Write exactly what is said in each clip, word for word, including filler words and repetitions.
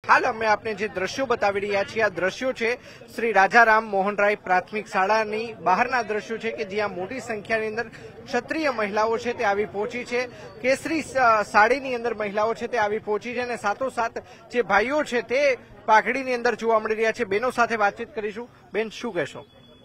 હાલ અમે આપને જે દ્રશ્યો બતાવી રહ્યા છીએ આ દ્રશ્યો છે શ્રી રાજારામ મોહનરાય પ્રાથમિક શાળાની બહારના દ્રશ્યો છે કે જ્યાં મોટી સંખ્યાની અંદર ક્ષત્રિય મહિલાઓ છે તે આવી પહોંચી છે। કેસરી સાડીની અંદર મહિલાઓ છે તે આવી પહોંચી છે અને સાથોસાથ જે ભાઈઓ છે તે પાઘડીની અંદર જોવા મળી રહ્યા છે। બહેનો સાથે વાતચીત કરીશું। બેન, શું કહેશો?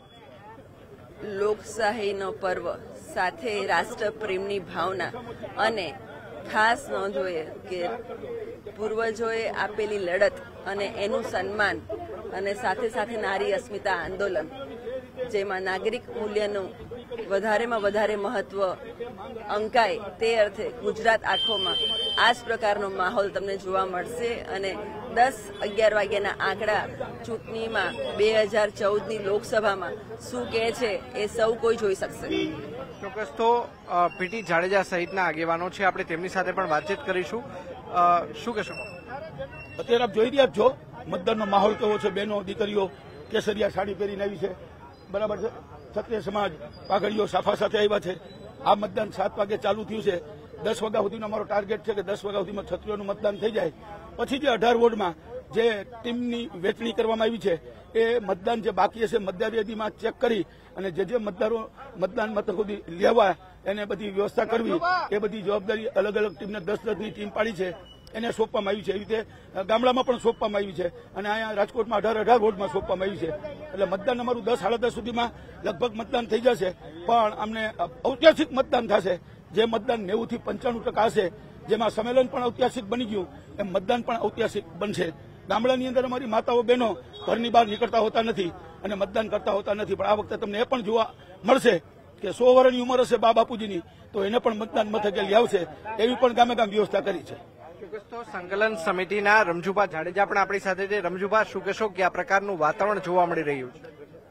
લોકશાહીનો પર્વ સાથે રાષ્ટ્રપ્રેમની ભાવના અને ખાસ નોંધોએ કે પૂર્વજોએ આપેલી લડત અને એનું સન્માન અને સાથે સાથે નારી અસ્મિતા આંદોલન જેમાં નાગરિક મૂલ્યનું વધારેમાં વધારે મહત્વ અંકાય તે અર્થે ગુજરાત આખોમાં આ જ પ્રકારનો માહોલ તમને જોવા મળશે અને દસ અગિયાર વાગ્યાના આંકડા ચૂંટણીમાં બે હજાર ચૌદની લોકસભામાં શું કહે છે એ સૌ કોઈ જોઈ શકશે। ચોક્કસ તો પીટી જાડેજા સહિતના આગેવાનો છે, આપણે તેમની સાથે પણ વાતચીત કરીશું। શું કહેશો? અત્યારે આપ જોઈ રહ્યા છો મતદાનનો માહોલ કેવો છે। બહેનો દીકરીઓ કેસરિયા સાડી પહેરીને આવી છે, બરાબર છે। ક્ષત્રિય સમાજ પાઘડીઓ સાફા સાથે આવ્યા છે। આ મતદાન સાત વાગે ચાલુ થયું છે। દસ વાગ્યા સુધીનો અમારો ટાર્ગેટ છે કે દસ વાગ્યા સુધીમાં ક્ષત્રિયોનું મતદાન થઈ જાય। પછી જે અઢાર વોર્ડમાં જે ટીમની વહેંચણી કરવામાં આવી છે એ મતદાન જે બાકી હશે મતદાર યાદીમાં ચેક કરી અને જે જે મતદારો મતદાન મથક સુધી લેવા એને બધી વ્યવસ્થા કરવી એ બધી જવાબદારી અલગ અલગ ટીમને દસ દસની ટીમ પાડી છે એને સોંપવામાં આવી છે। એવી રીતે ગામડામાં પણ સોંપવામાં આવી છે અને અહીંયા રાજકોટમાં અઢાર અઢાર વોર્ડમાં સોંપવામાં આવી છે। એટલે મતદાન અમારું દસ સાડા દસ સુધીમાં લગભગ મતદાન થઈ જશે, પણ અમને ઐતિહાસિક મતદાન થશે। જે મતદાન નેવું થી પંચાણું ટકા હશે, જેમાં સંમેલન પણ ઐતિહાસિક બની ગયું એમ મતદાન પણ ઐતિહાસિક બનશે। ગામડાની અંદર અમારી માતાઓ બહેનો ઘરની બહાર નીકળતા હોતા નથી અને મતદાન કરતા હોતા નથી, પણ આ વખતે તમને એ પણ જોવા મળશે કે સો વર્ષની ઉંમર હશે બા બાપુજીની તો એને પણ મતદાન મથકે લઈ આવશે, એવી પણ ગામે ગામ વ્યવસ્થા કરી છે। તો સંકલન સમિતિના રમજુભા જાડેજા પણ આપણી સાથે છે। રમજુભા, શું કહેશો કે આ પ્રકારનું વાતાવરણ જોવા મળી રહ્યું છે?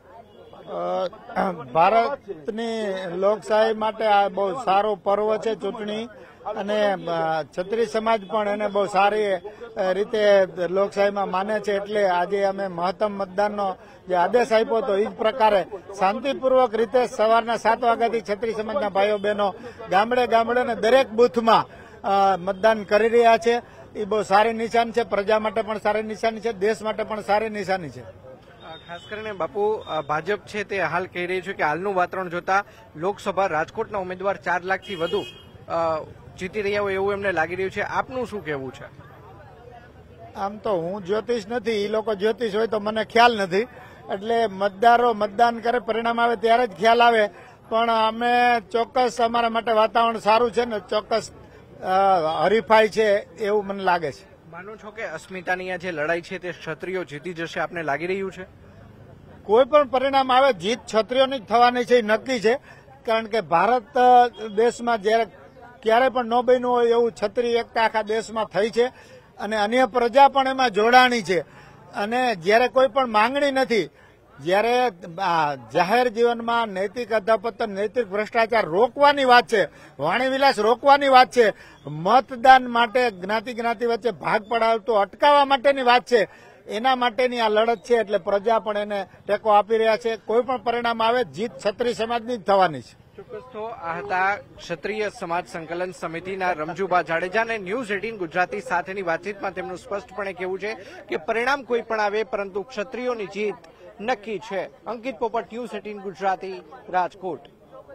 ભારતની લોકશાહી માટે આ બહુ સારો પર્વ છે ચૂંટણી, અને ક્ષત્રિય સમાજ પણ એને બહુ સારી રીતે લોકશાહીમાં માને છે। એટલે આજે અમે મહત્તમ મતદાનનો જે આદેશ આપ્યો હતો એ જ પ્રકારે શાંતિપૂર્વક રીતે સવારના સાત વાગ્યાથી ક્ષત્રિય સમાજના ભાઈઓ બહેનો ગામડે ગામડે અને દરેક બૂથમાં મતદાન કરી રહ્યા છે। એ બહુ સારી નિશાન છે, પ્રજા માટે પણ સારી નિશાની છે, દેશ માટે પણ સારી નિશાની છે। ખાસ કરીને બાપુ, ભાજપ છે તે હાલ કહી રહી છે કે હાલનું વાતાવરણ જોતા લોકસભા રાજકોટના ઉમેદવાર ચાર લાખથી વધુ જીતી રહ્યા હોય એવું એમને લાગી રહ્યું છે। આપનું શું કહેવું છે? આમ તો હું જ્યોતિષ નથી, એ લોકો જ્યોતિષ હોય તો મને ખ્યાલ નથી, એટલે મતદારો મતદાન કરે પરિણામ આવે ત્યારે જ ખ્યાલ આવે, પણ અમે ચોક્કસ અમારા માટે વાતાવરણ સારું છે ને ચોક્કસ હરીફાઈ છે એવું મને લાગે છે। માનો છો કે અસ્મિતાની આ જે લડાઈ છે તે ક્ષત્રિયો જીતી જશે, આપને લાગી રહ્યું છે? કોઈ પણ પરિણામ આવે જીત ક્ષત્રિયોની જ થવાની છે એ નક્કી છે, કારણ કે ભારત દેશમાં જયારે ક્યારે પણ ન બન્યું હોય એવું ક્ષત્રિય એકતા આખા દેશમાં થઈ છે અને અન્ય પ્રજા પણ એમાં જોડાણી છે। અને જયારે કોઈ પણ માંગણી નથી, જયારે જાહેર જીવનમાં નૈતિક અધપતન નૈતિક ભ્રષ્ટાચાર રોકવાની વાત છે, વાણી વિલાસ રોકવાની વાત છે, મતદાન માટે જ્ઞાતિ જ્ઞાતિ વચ્ચે ભાગ પડાવતો અટકાવવા માટેની વાત છે, એના માટેની આ લડત છે। એટલે પ્રજા પણ એને ટેકો આપી રહ્યા છે। કોઈ પણ પરિણામ આવે જીત ક્ષત્રિય સમાજની જ થવાની છે। ચોક્કસ તો આ હતા ક્ષત્રિય સમાજ સંકલન સમિતિના રમજુભા જાડેજા અને ન્યૂઝ એટીન ગુજરાતી સાથેની વાતચીતમાં તેમનું સ્પષ્ટપણે કહેવું છે કે પરિણામ કોઈ પણ આવે પરંતુ ક્ષત્રિયોની જીત નક્કી છે। અંકિત પોપટ, ન્યૂઝ એટીન ગુજરાતી, રાજકોટ।